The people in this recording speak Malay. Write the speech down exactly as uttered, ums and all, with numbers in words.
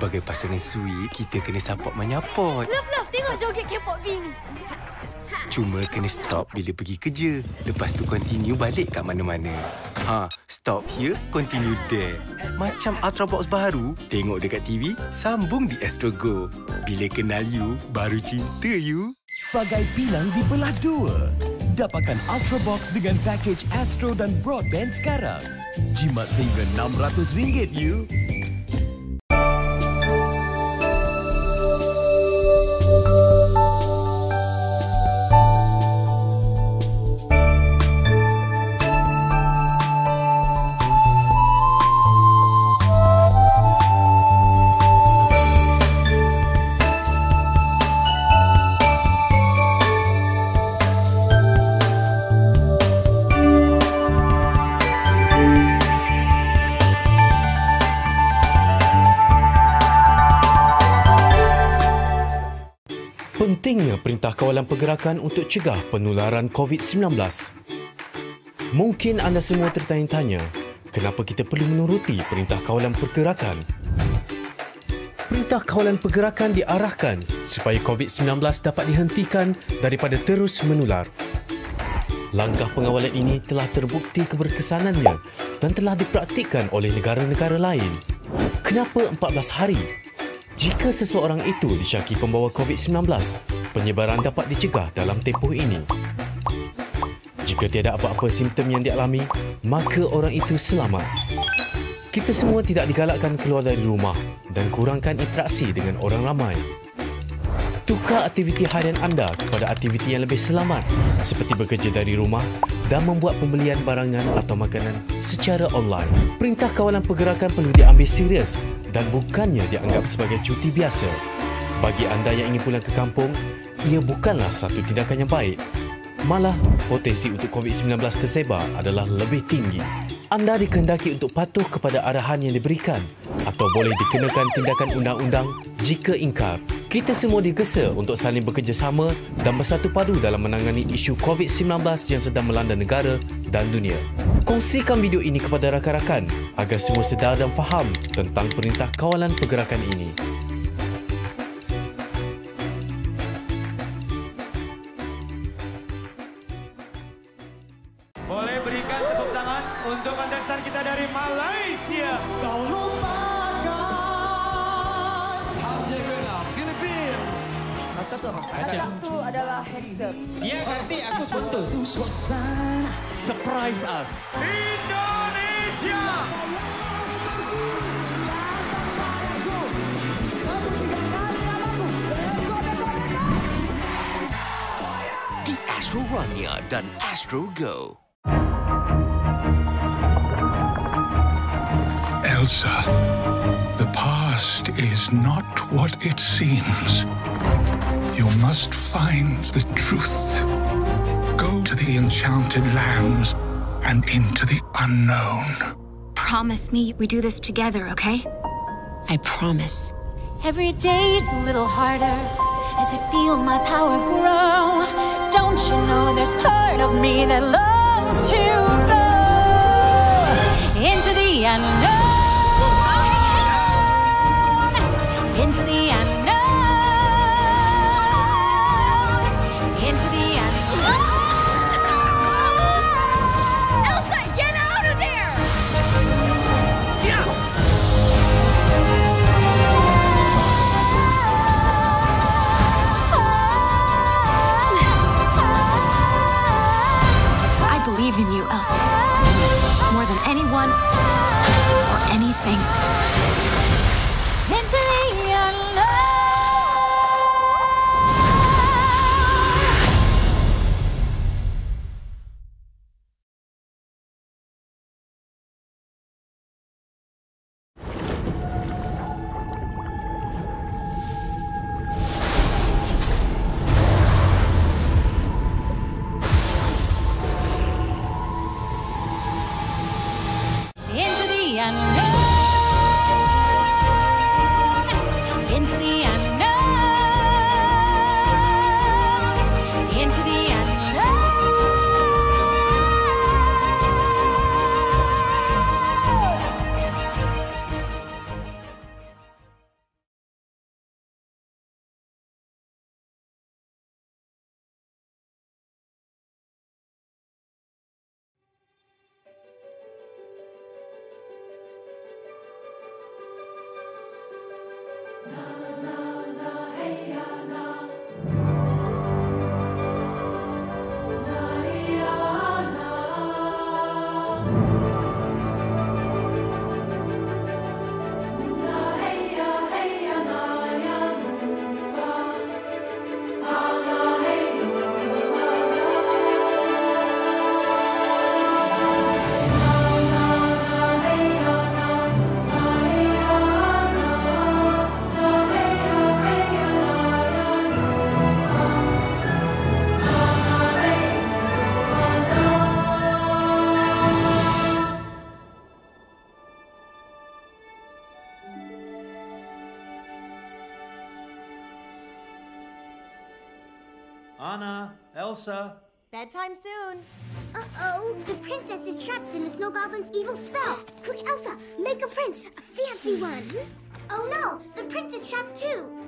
Sebagai pasangan sweet, kita kena support menyapot. Love, love. Tengok joget K-pop V ni. Cuma kena stop bila pergi kerja. Lepas tu continue balik kat mana-mana. Ha, stop here, continue there. Macam Ultrabox baru, tengok dekat T V, sambung di Astro Go. Bila kenal you, baru cinta you. Bagai pilang dibelah dua. Dapatkan Ultrabox dengan pakej Astro dan Broadband sekarang. Jimat sehingga enam ratus ringgit you. Pentingnya Perintah Kawalan Pergerakan untuk cegah penularan COVID sembilan belas. Mungkin anda semua tertanya-tanya, kenapa kita perlu menuruti Perintah Kawalan Pergerakan? Perintah Kawalan Pergerakan diarahkan supaya COVID sembilan belas dapat dihentikan daripada terus menular. Langkah pengawalan ini telah terbukti keberkesanannya dan telah dipraktikkan oleh negara-negara lain. Kenapa empat belas hari? Jika seseorang itu disyaki pembawa COVID sembilan belas, penyebaran dapat dicegah dalam tempoh ini. Jika tiada apa-apa simptom yang dialami, maka orang itu selamat. Kita semua tidak digalakkan keluar dari rumah dan kurangkan interaksi dengan orang ramai. Tukar aktiviti harian anda kepada aktiviti yang lebih selamat seperti bekerja dari rumah dan membuat pembelian barangan atau makanan secara online. Perintah Kawalan Pergerakan perlu diambil serius dan bukannya dianggap sebagai cuti biasa. Bagi anda yang ingin pulang ke kampung, ia bukanlah satu tindakan yang baik. Malah, potensi untuk COVID sembilan belas tersebar adalah lebih tinggi. Anda dikehendaki untuk patuh kepada arahan yang diberikan atau boleh dikenakan tindakan undang-undang jika ingkar. Kita semua digesa untuk saling bekerjasama dan bersatu padu dalam menangani isu COVID sembilan belas yang sedang melanda negara dan dunia. Kongsikan video ini kepada rakan-rakan agar semua sedar dan faham tentang Perintah Kawalan Pergerakan ini. Boleh berikan tepuk tangan untuk kontestan kita dari Malaysia. Kau lupakan Argentina, Philippines. Satu adalah handsome. Dia nanti aku foto. Surprise us. Indonesia. Di Astro Rania dan Astro Go. Elsa, the past is not what it seems. You must find the truth. Go to the enchanted lands and into the unknown. Promise me we do this together, okay? I promise. Every day it's a little harder as I feel my power grow. Don't you know there's part of me that longs to go into the unknown, into the unknown, into the unknown. Elsa, get out of there! Yeah. I believe in you, Elsa. More than anyone or anything. Into the unknown. Into the unknown. Elsa. Bedtime soon. Uh-oh, the princess is trapped in the snow goblin's evil spell. Quick, Elsa, make a prince, a fancy one. Oh no, the prince is trapped too.